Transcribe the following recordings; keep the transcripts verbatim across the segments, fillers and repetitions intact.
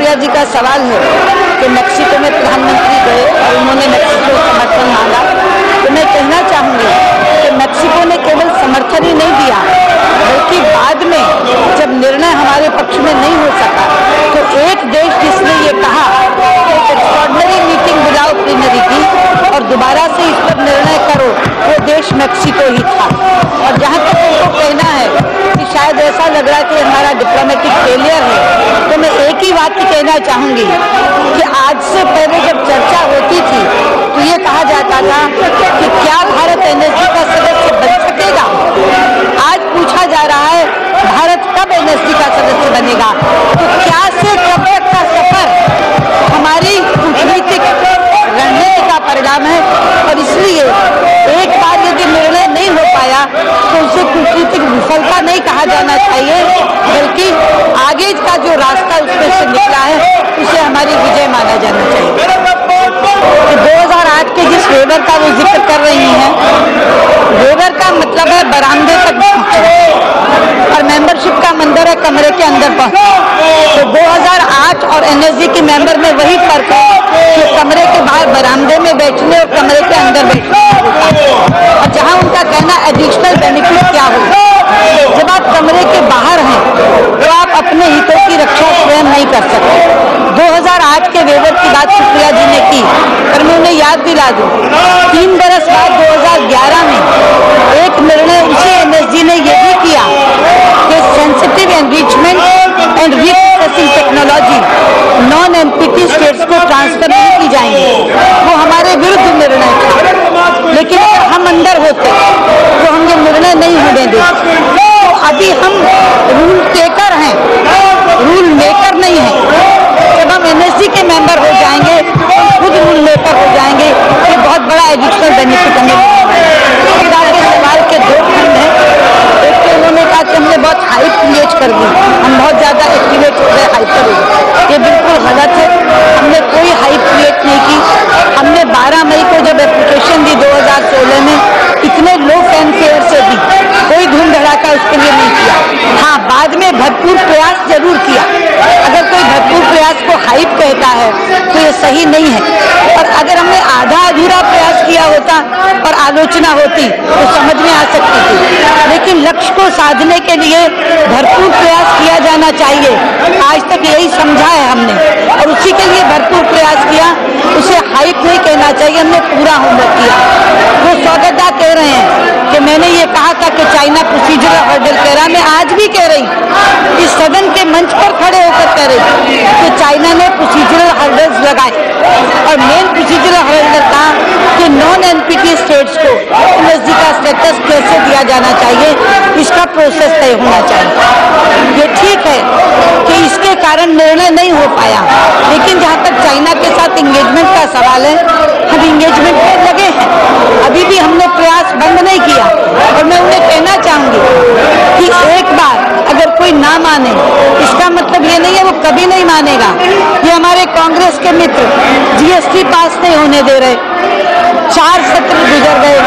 सुप्रिया जी का सवाल है कि मैक्सिको में प्रधानमंत्री गए और उन्होंने मैक्सिको को समर्थन मांगा, तो मैं कहना चाहूँगी कि मैक्सिको ने केवल समर्थन ही नहीं दिया, बल्कि बाद में जब निर्णय हमारे पक्ष में नहीं हो सका तो एक देश जिसने ये कहा कि एक एक्स्ट्राऑर्डिनरी मीटिंग बुलाओ प्लीनरी की और दोबारा से इस पर निर्णय करो, वो देश मैक्सिको ही था। और जहाँ तक उनको कहना है कि शायद ऐसा लग रहा है कि हमारा डिप्लोमेटिक फेलियर है, तो मैं एक ही बात कहना चाहूँगी कि आज से पहले जब चर्चा होती थी तो ये कहा जाता था कि क्या भारत एनएसजी का सदस्य बन सकेगा। आज पूछा जा रहा है भारत कब एनएसजी का सदस्य बनेगा। तो क्या से कब तक का सफर हमारी कूटनीतिक रणनीति का परिणाम है, और इसलिए एक बार यदि निर्णय नहीं हो पाया तो उसे कूटनीतिक विफलता नहीं कहा जाना चाहिए, बल्कि आगे का जो रास्ता उसमें से निकला है उसे हमारी विजय माना जाना चाहिए। दो हज़ार आठ के जिस वेवर का वो जिक्र कर रही हैं, वेवर का मतलब है बरामदे तक पहुंचना और मेंबरशिप का मंदिर है कमरे के अंदर पहुंचना। तो दो हज़ार आठ और एनएसजी के मेंबर में वही फर्क है कि कमरे के बाहर बरामदे में बैठने और कमरे के अंदर बैठने होता है। और जहां उनका कहना एडिशनल बेनिफिट क्या होगा, जब आप कमरे के बाहर हैं तो आप अपने हितों की रक्षा स्वयं नहीं कर सकते। दो हज़ार आठ के वेवर की बात सुप्रिया जी ने की, पर मैं उन्हें याद दिला दूं, तीन बरस बाद दो हज़ार ग्यारह में एक निर्णय उसी एनएसजी ने यह भी किया कि sensitive enrichment and reprocessing technology non NPT states को ट्रांसफर नहीं की जाएंगे। वो हमारे विरुद्ध निर्णय था, लेकिन अगर हम अंदर होते तो हम ये निर्णय नहीं होने देते। तो अभी हम रूल टेकर हैं, रूल मेकर नहीं है। जब हम एनएसजी के मेंबर हो जाएंगे तो खुद रूल मेकर हो जाएंगे। ये बहुत बड़ा एडिशनल बेनिफिट हमें मिलेगा। के सवाल के दो खंड हैं। एक तो उन्होंने कहा कि हमने बहुत हाइप क्रिएट कर दी, हम बहुत ज़्यादा एक्टिवेट हो गए, हाइपर हो गए। ये बिल्कुल गलत है। हमने कोई हाइप क्रिएट नहीं की। हमने बारह मई को जब एप्लीकेशन दी दो हज़ार सोलह में, इतने लो फैनफेयर से दी, कोई धूम धड़ाका उसके लिए नहीं किया। हाँ, बाद में भरपूर प्रयास जरूर किया। अगर कोई भरपूर प्रयास को हाइप कहता है तो ये सही नहीं है। और अगर हमने आधा अधूरा प्रयास किया होता और आलोचना होती तो समझ में आ सकती थी, लेकिन लक्ष्य को साधने के लिए भरपूर प्रयास किया जाना चाहिए। आज तक यही समझा है हमने और उसी के लिए भरपूर प्रयास किया। उसे हाइप नहीं कहना चाहिए, हमने पूरा होमवर्क किया। वो स्वागतदा कह रहे हैं कि मैंने ये कहा था कि चाइना प्रोसीजरल हर्डल कह रहा, मैं आज भी कह रही, इस सदन के मंच पर खड़े होकर कह रही कि चाइना ने प्रोसीजरल हर्डल्स लगाए और मेन प्रोसीजरल हर्डल था कि नॉन एनपीटी स्टेट्स को एनएसजी का स्टेटस कैसे दिया जाना चाहिए, इसका प्रोसेस तय होना चाहिए। ये ठीक है कि इसके कारण निर्णय नहीं हो पाया, लेकिन जहाँ तक चाइना के साथ इंगेजमेंट का सवाल है, हम इंगेजमेंट में लगे हैं। अभी भी हमने प्रयास बंद नहीं किया। और मैं उन्हें कहना चाहूंगी कि एक बार अगर कोई ना माने, इसका मतलब ये नहीं है वो कभी नहीं मानेगा। ये हमारे कांग्रेस के मित्र जीएसटी पास नहीं होने दे रहे, चार सत्र गुजर गए,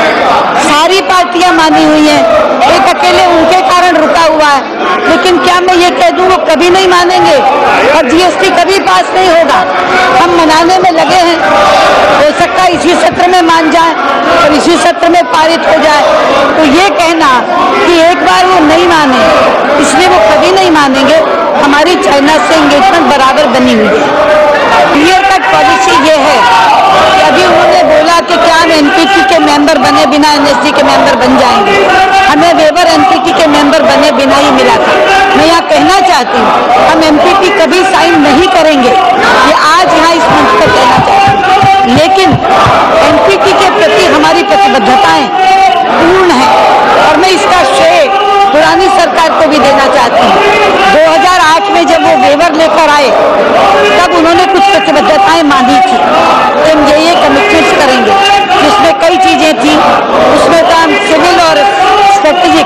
सारी पार्टियां मानी हुई हैं, एक अकेले उनके कारण रुका हुआ है। लेकिन क्या मैं ये कह दूं वो कभी नहीं मानेंगे और जीएसटी कभी पास नहीं होगा। हम मनाने में लगे हैं, हो सकता है इसी सत्र में मान जाए और इसी सत्र में पारित हो जाए। तो ये कहना कि एक बार वो नहीं माने इसलिए वो कभी नहीं मानेंगे, हमारी चाइना से एंगेजमेंट बराबर बनी हुई है। क्लियर कट पॉलिसी ये है कि अभी उन्होंने बोला कि क्या हम एनपीटी के मेंबर बने बिना एनएसजी के मेंबर बन जाएंगे। हमें वेवर एनपीटी के मेंबर बने बिना ही मिला था। मैं यहाँ कहना चाहती हूँ हम एमपीटी कभी साइन नहीं करेंगे, ये आज यहाँ इस मंच पर कहना चाहती हूँ। लेकिन एनपीटी के प्रति हमारी प्रतिबद्धताएं पूर्ण है और मैं इसका श्रेय पुरानी सरकार को भी देना चाहती हूँ। दो हज़ार आठ में जब वो वेवर लेकर आए तब उन्होंने कुछ प्रतिबद्धताएं मांगी थी कि हम ये ये कमिटमेंट्स करेंगे, जिसमें कई चीजें थी। उसमें तो हम सिविल और स्ट्रेटेजिक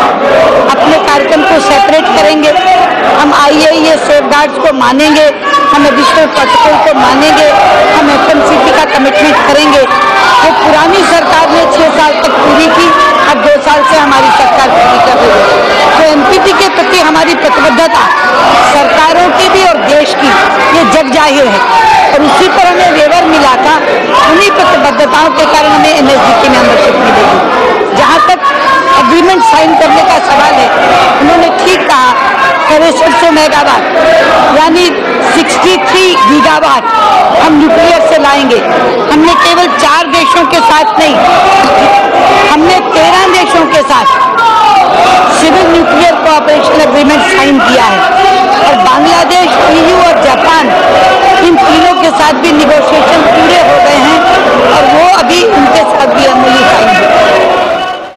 अपने कार्यक्रम को सेपरेट करेंगे, हम आईएईए सेफगार्ड्स को मानेंगे, हम एडिशनल प्रोटोकॉल को मानेंगे, हम एफएमसीपी का कमिटमेंट करेंगे। वो पुरानी सरकार ने छह साल तक पूरी की, अब दो साल से हमारी सरकार पूरी कर रही है। तो एनपीटी के प्रति हमारी प्रतिबद्धता सरकारों की भी और देश की सौ मेगावाट यानी तिरेसठ गीगावाट हम न्यूक्लियर से लाएंगे। हमने केवल चार देशों के साथ नहीं, हमने तेरह देशों के साथ सिविल न्यूक्लियर कोऑपरेशन